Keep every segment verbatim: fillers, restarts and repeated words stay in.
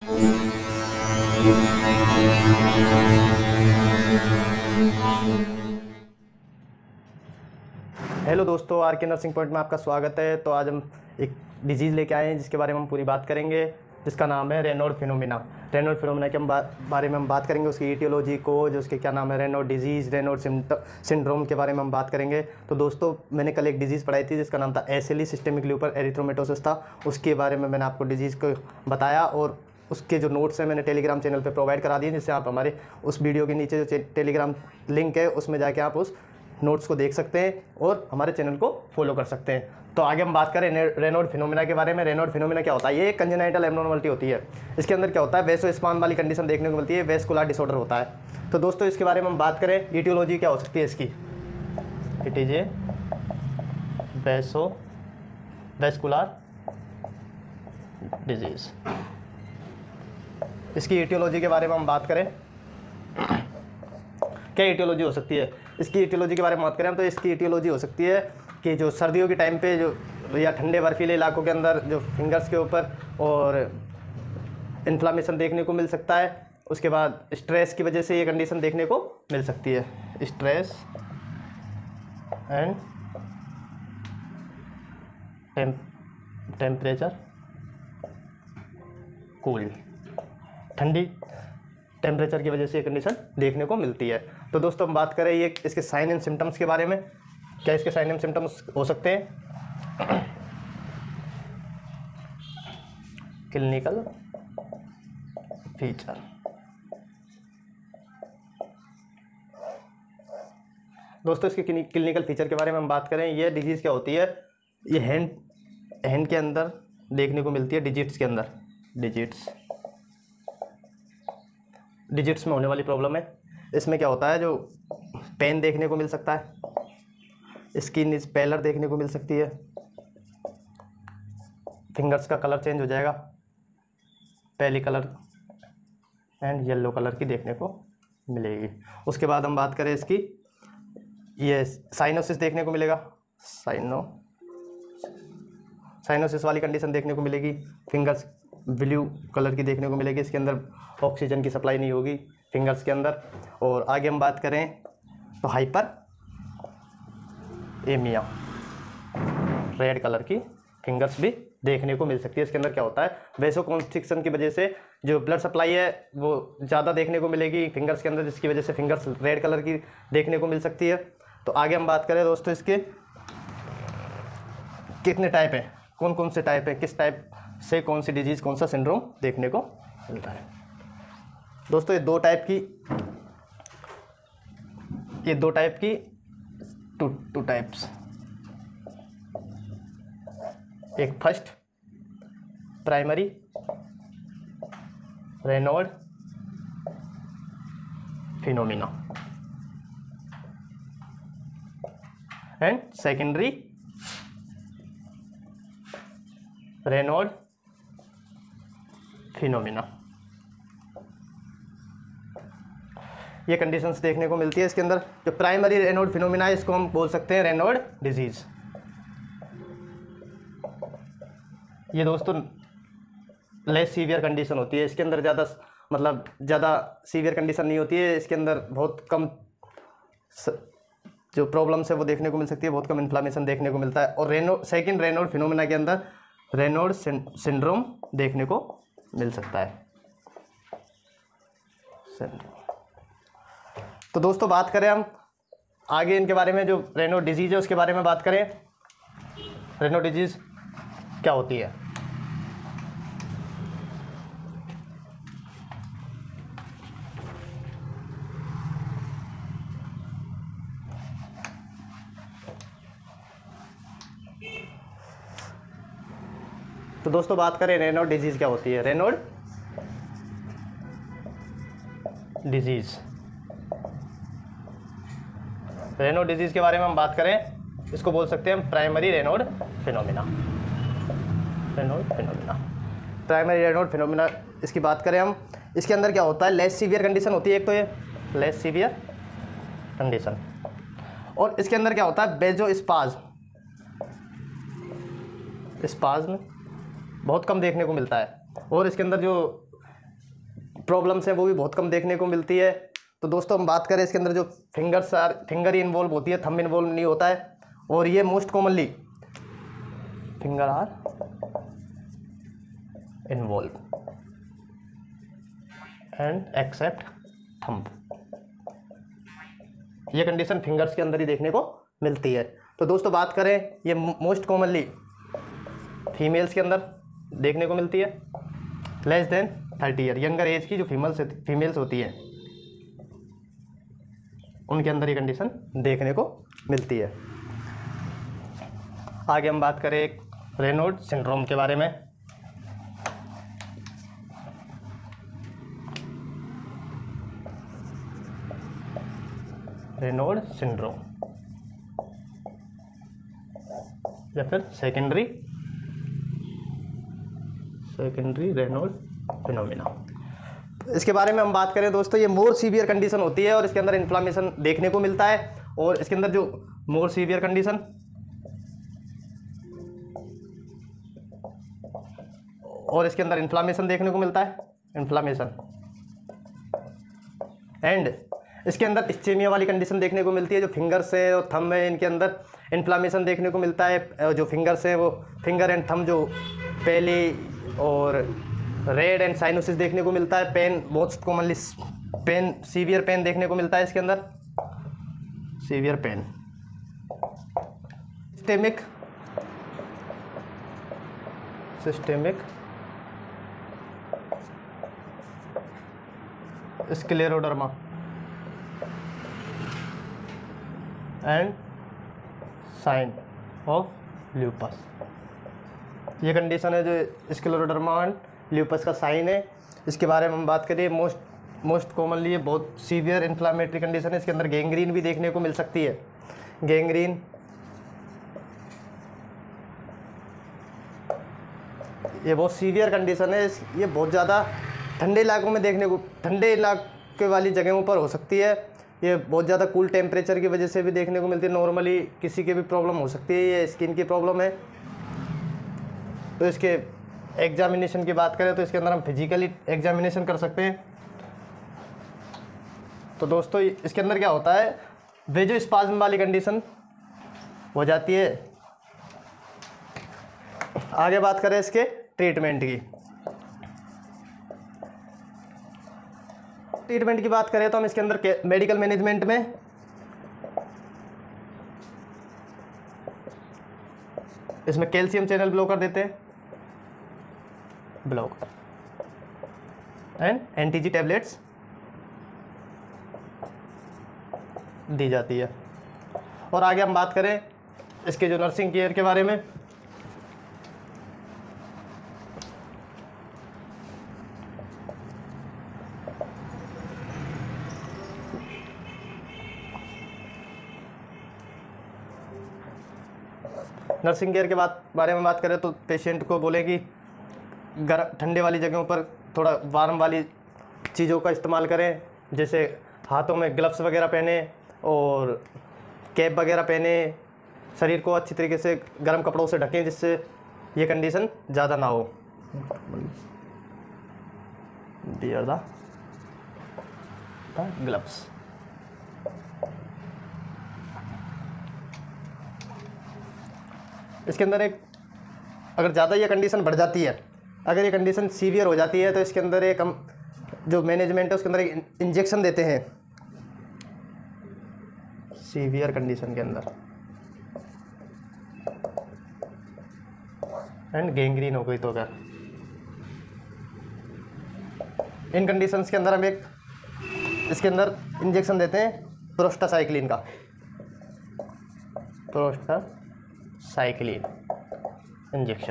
Hello दोस्तों, are के nursing point में आपका स्वागत है। तो आज हम एक डिजीज़ लेके आए हैं जिसके बारे में हम पूरी बात करेंगे, जिसका नाम है रेनॉल्ड फिनोमिना। रेनॉल्ड फिनोमिना के हम बारे में हम बात करेंगे, उसकी ईटियोलॉजी को, जो उसके क्या नाम है, रेनॉल्ड डिजीज़, रेनॉल्ड सिंड्रोम के बारे में हम बात करेंगे। तो दोस्तों, मैंने कल एक डिजीज़ पढ़ाई थी जिसका नाम था S L E, systemic lupus erythematosus था। उसके बारे में मैंने आपको डिजीज़ को बताया और उसके जो नोट्स हैं मैंने टेलीग्राम चैनल पे प्रोवाइड करा दिए, जिससे आप हमारे उस वीडियो के नीचे जो टेलीग्राम लिंक है उसमें जाके आप उस नोट्स को देख सकते हैं और हमारे चैनल को फॉलो कर सकते हैं। तो आगे हम बात करें रेनॉल्ड फिनोमिना के बारे में। रेनॉल्ड फिनोमिना क्या होता है? ये एक कंजेनाइटल एब्नॉर्मलिटी होती है। इसके अंदर क्या होता है, वैसोस्पाज्म वाली कंडीशन देखने को मिलती है, वेस्कुलर डिसऑर्डर होता है। तो दोस्तों, इसके बारे में हम बात करें, ईटियोलॉजी क्या हो सकती है इसकी? It is a vaso vascular disease. इसकी ईटियोलॉजी के बारे में हम बात करें, क्या ईटियोलॉजी हो सकती है इसकी? ईटियोलॉजी के बारे में बात करें तो इसकी ईटियोलॉजी हो सकती है कि जो सर्दियों के टाइम पे जो या ठंडे बर्फीले इलाकों के अंदर जो फिंगर्स के ऊपर और इन्फ्लामेशन देखने को मिल सकता है। उसके बाद स्ट्रेस की वजह से ये कंडीशन देखने को मिल सकती है, स्ट्रेस एंड टेम्परेचर कूल, ठंडी टेम्परेचर की वजह से ये कंडीशन देखने को मिलती है। तो दोस्तों, हम बात करें ये इसके साइन एंड सिम्टम्स के बारे में। क्या इसके साइन एंड सिम्टम्स हो सकते हैं? Clinical feature. दोस्तों, इसके क्लिनिकल फीचर के बारे में हम बात करें, ये डिजीज़ क्या होती है? ये हैंड हैंड के अंदर देखने को मिलती है, डिजिट्स के अंदर, डिजिट्स डिजिट्स में होने वाली प्रॉब्लम है। इसमें क्या होता है, जो पेन देखने को मिल सकता है, स्किन इज पेलर देखने को मिल सकती है, फिंगर्स का कलर चेंज हो जाएगा, पहली कलर एंड येलो कलर की देखने को मिलेगी। उसके बाद हम बात करें इसकी, ये साइनोसिस देखने को मिलेगा, साइनो साइनोसिस वाली कंडीशन देखने को मिलेगी, फिंगर्स ब्लू कलर की देखने को मिलेगी, इसके अंदर ऑक्सीजन की सप्लाई नहीं होगी फिंगर्स के अंदर। और आगे हम बात करें तो हाइपर एमिया, रेड कलर की फिंगर्स भी देखने को मिल सकती है। इसके अंदर क्या होता है, वैसोकॉन्स्ट्रिक्शन की वजह से जो ब्लड सप्लाई है वो ज़्यादा देखने को मिलेगी फिंगर्स के अंदर, जिसकी वजह से फिंगर्स रेड कलर की देखने को मिल सकती है। तो आगे हम बात करें दोस्तों, इसके कितने टाइप हैं, कौन कौन से टाइप हैं, किस टाइप से कौन सी डिजीज़, कौन सा सिंड्रोम देखने को मिलता है। दोस्तों, ये दो टाइप की ये दो टाइप की टू टू टाइप्स एक first primary Raynaud phenomena and secondary Raynaud phenomena. ये कंडीशंस देखने को मिलती है इसके अंदर। जो प्राइमरी रेनॉल्ड फिनोमिना है, इसको हम बोल सकते हैं रेनॉल्ड डिजीज। ये दोस्तों लेस सीवियर कंडीशन होती है, इसके अंदर ज़्यादा मतलब ज़्यादा सीवियर कंडीशन नहीं होती है, इसके अंदर बहुत कम जो प्रॉब्लम्स है वो देखने को मिल सकती है, बहुत कम इन्फ्लामेशन देखने को मिलता है। और रेनो सेकेंड रेनॉल्ड फिनोमिना के अंदर रेनॉल्ड सिंड्रोम देखने को मिल सकता है। तो दोस्तों, बात करें हम आगे इनके बारे में, जो रेनॉल्ड डिजीज़ है उसके बारे में बात करें। रेनॉल्ड डिजीज़ क्या होती है? तो दोस्तों, बात करें रेनॉल्ड डिजीज़ क्या होती है। रेनॉल्ड डिजीज़ रेनॉल्ड डिजीज़ के बारे में हम बात करें, इसको बोल सकते हैं primary Raynaud phenomena. Raynaud phenomena primary Raynaud phenomena इसकी बात करें हम, इसके अंदर क्या होता है, लेस सीवियर कंडीशन होती है एक तो, ये लेस सीवियर कंडीशन, और इसके अंदर क्या होता है, बेजोस्पाज्म स्पाज्म बहुत कम देखने को मिलता है। और इसके अंदर जो प्रॉब्लम्स हैं वो भी बहुत कम देखने को मिलती है। तो दोस्तों हम बात करें इसके अंदर जो फिंगर्स आर फिंगर ही इन्वॉल्व होती है, थंब इन्वॉल्व नहीं होता है। और ये most commonly finger are involve and except thumb, ये कंडीशन फिंगर्स के अंदर ही देखने को मिलती है। तो दोस्तों बात करें ये मोस्ट कॉमनली फीमेल्स के अंदर देखने को मिलती है, less than thirty year, younger age की जो फीमेल्स फीमेल्स होती हैं उनके अंदर ये कंडीशन देखने को मिलती है। आगे हम बात करें रेनॉल्ड सिंड्रोम के बारे में। रेनॉल्ड सिंड्रोम या फिर सेकेंडरी सेकेंडरी रेनॉल्ड फिनोमिना, इसके बारे में हम बात करें दोस्तों, ये मोर सीवियर कंडीशन होती है और इसके अंदर इन्फ्लामेशन देखने को मिलता है। और इसके अंदर जो मोर सीवियर कंडीशन और इसके अंदर इन्फ्लामेशन देखने को मिलता है, इन्फ्लामेशन एंड इसके अंदर इस्चेमिया वाली कंडीशन देखने को मिलती है। जो फिंगर्स है और थंब है इनके अंदर इन्फ्लामेशन देखने को मिलता है। जो फिंगर्स है वो फिंगर एंड थंब जो पहले और रेड एंड साइनोसिस देखने को मिलता है। Pain most commonly pain severe pain देखने को मिलता है इसके अंदर, severe pain. Systemic systemic scleroderma and sign of lupus, ये कंडीशन है जो स्क्लेरोडर्मा एंड ल्यूपस का साइन है। इसके बारे में हम बात करें मोस्ट मोस्ट कॉमनली ये बहुत सीवियर इन्फ्लामेटरी कंडीशन है। इसके अंदर गैंग्रीन भी देखने को मिल सकती है, गैंग्रीन ये बहुत सीवियर कंडीशन है। ये बहुत ज़्यादा ठंडे इलाकों में देखने को ठंडे इलाके वाली जगहों पर हो सकती है। ये बहुत ज़्यादा कूल टेम्परेचर की वजह से भी देखने को मिलती है। नॉर्मली किसी के भी प्रॉब्लम हो सकती है, ये स्किन की प्रॉब्लम है। तो इसके एग्जामिनेशन की बात करें तो इसके अंदर हम फिजिकली एग्जामिनेशन कर सकते हैं। तो दोस्तों इसके अंदर क्या होता है, वेजो स्पाज्म वाली कंडीशन हो जाती है। आगे बात करें इसके ट्रीटमेंट की ट्रीटमेंट की बात करें तो हम इसके अंदर मेडिकल मैनेजमेंट में इसमें कैल्शियम चैनल ब्लॉकर देते हैं, ब्लॉक एंड एंटीजी टैबलेट्स दी जाती है। और आगे हम बात करें इसके जो नर्सिंग केयर के बारे में, नर्सिंग केयर के बात बारे में बात करें तो पेशेंट को बोले कि गर्म ठंडे वाली जगहों पर थोड़ा वार्म वाली चीज़ों का इस्तेमाल करें, जैसे हाथों में ग्लव्स वगैरह पहने और कैप वगैरह पहने, शरीर को अच्छी तरीके से गर्म कपड़ों से ढकें जिससे ये कंडीशन ज़्यादा ना हो। Wear the gloves. इसके अंदर एक अगर ज़्यादा ये कंडीशन बढ़ जाती है, अगर ये कंडीशन सीवियर हो जाती है तो इसके अंदर एक हम जो मैनेजमेंट है उसके अंदर एक इंजेक्शन देते हैं सीवियर कंडीशन के अंदर, एंड गैंग्रीन हो गई तो अगर इन कंडीशंस के अंदर हम एक इसके अंदर इंजेक्शन देते हैं प्रोस्टासाइक्लिन का, प्रोस्टासाइक्लिन इंजेक्शन।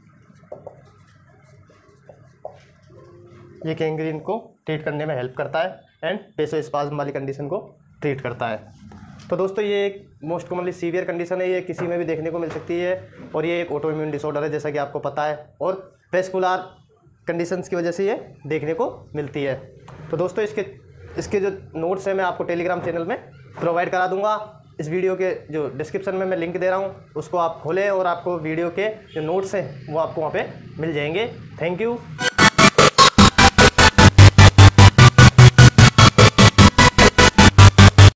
ये गैंग्रीन को ट्रीट करने में हेल्प करता है एंड वेसोस्पाज्म वाली कंडीशन को ट्रीट करता है। तो दोस्तों ये एक मोस्ट कॉमनली सीवियर कंडीशन है, ये किसी में भी देखने को मिल सकती है और ये एक ऑटो इम्यून डिसऑर्डर है जैसा कि आपको पता है, और वेस्कुलर कंडीशंस की वजह से ये देखने को मिलती है। तो दोस्तों इसके इसके जो नोट्स हैं मैं आपको टेलीग्राम चैनल में प्रोवाइड करा दूंगा। इस वीडियो के जो डिस्क्रिप्शन में मैं लिंक दे रहा हूँ उसको आप खोलें और आपको वीडियो के जो नोट्स हैं वो आपको वहाँ पे मिल जाएंगे। Thank you.